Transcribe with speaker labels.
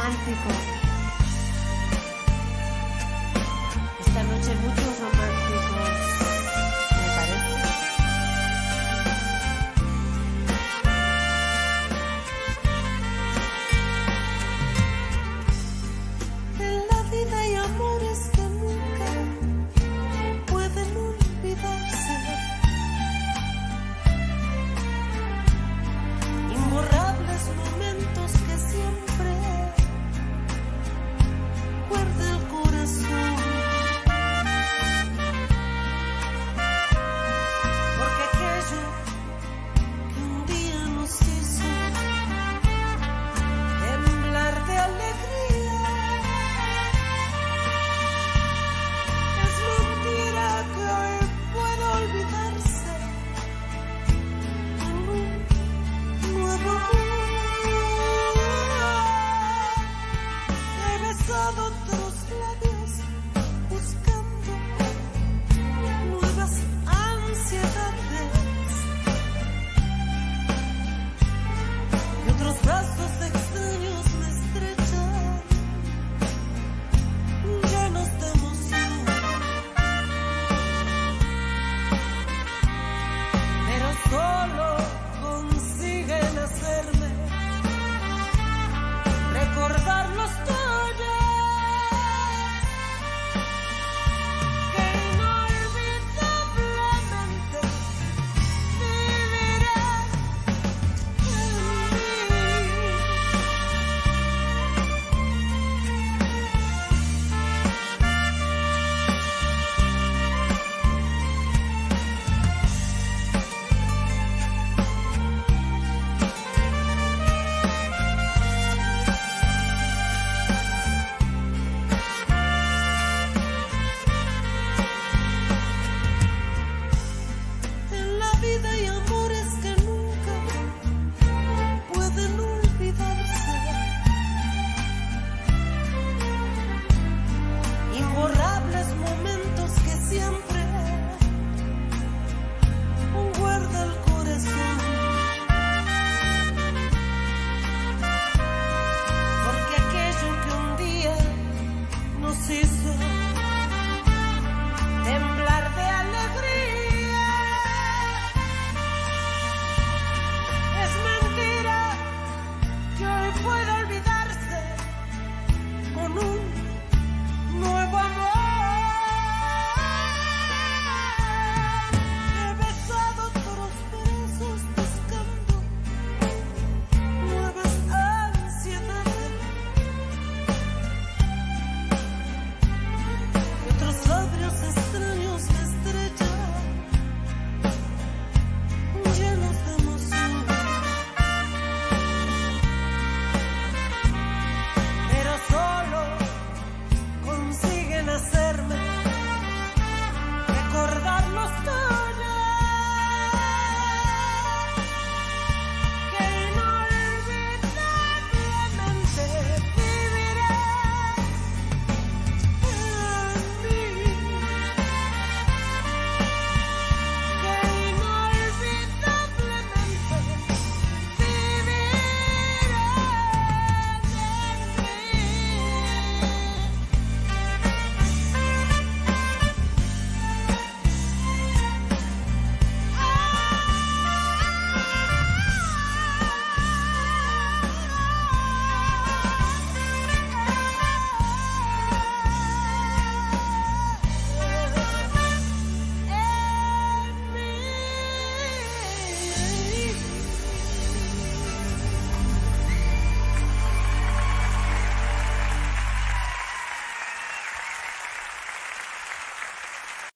Speaker 1: romántico. Esta noche muchos románticos, me parece.
Speaker 2: En la vida hay amores que nunca pueden olvidarse, imborrables momentos que siempre guarda el corazón, porque aquello que un día nos hizo temblar de alegría es mentira que hoy pueda olvidarse en un nuevo amor. He besado otros labios